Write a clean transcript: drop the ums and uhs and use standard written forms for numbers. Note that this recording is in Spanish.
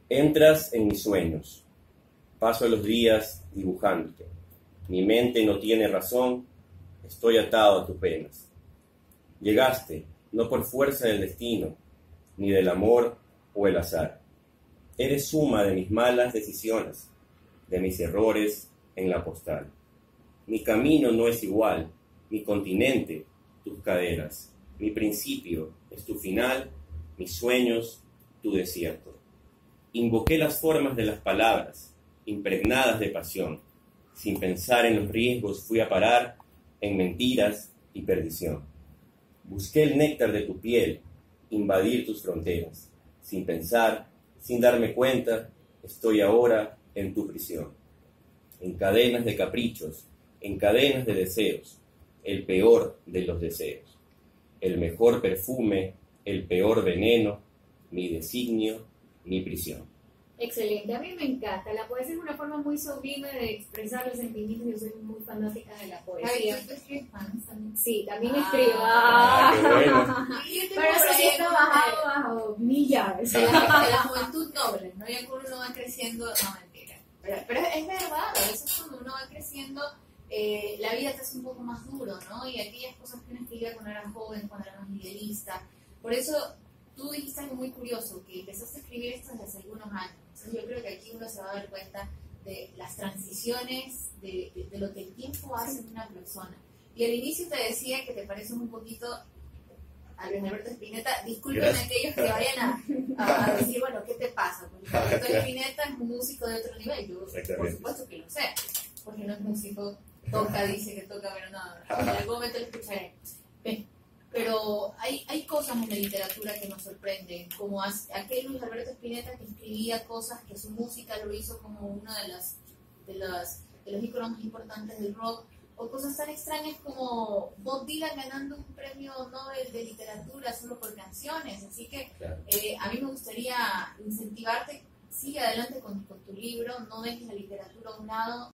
Entras en mis sueños, paso los días dibujándote. Mi mente no tiene razón, estoy atado a tus penas. Llegaste, no por fuerza del destino, ni del amor o el azar. Eres suma de mis malas decisiones, de mis errores en la postal. Mi camino no es igual, mi continente, tus caderas. Mi principio es tu final, mis sueños, tu desierto. Invoqué las formas de las palabras, impregnadas de pasión. Sin pensar en los riesgos fui a parar en mentiras y perdición. Busqué el néctar de tu piel, invadir tus fronteras. Sin pensar, sin darme cuenta, estoy ahora en tu prisión. En cadenas de caprichos, en cadenas de deseos, el peor de los deseos. El mejor perfume, el peor veneno, mi designio, mi prisión. Excelente, a mí me encanta. La poesía es una forma muy sublime de expresar los sentimientos. Yo soy muy fanática de la poesía. ¿Tú escribes fans también? Sí, también escribo. Qué bueno. Pero eso sí está bajado bajo millas. De la juventud noble, ¿no? Ya cuando uno va creciendo, no, mentira. Pero es verdad, a veces cuando uno va creciendo, la vida te hace un poco más duro, ¿no? Y aquellas cosas que uno escribía cuando era joven, cuando era más idealista. Por eso tú dijiste algo muy curioso, que empezaste a escribir esto desde hace algunos años. Entonces yo creo que aquí uno se va a dar cuenta de las transiciones, de lo que el tiempo hace en una persona. Y al inicio te decía que te pareces un poquito a Luis Alberto Spinetta. Disculpen a aquellos que vayan a decir, bueno, ¿qué te pasa? Porque Luis Alberto Spinetta es un músico de otro nivel. Yo, por supuesto que lo sé, porque no es músico, dice que toca, pero no, en algún momento lo escucharé. Pero hay cosas en la literatura que nos sorprenden, como aquel Luis Alberto Spinetta que escribía cosas que su música lo hizo como uno de los íconos más importantes del rock, o cosas tan extrañas como Bob Dylan ganando un premio Nobel de literatura solo por canciones. Así que a mí me gustaría incentivarte, sigue adelante con tu libro, no dejes la literatura a un lado.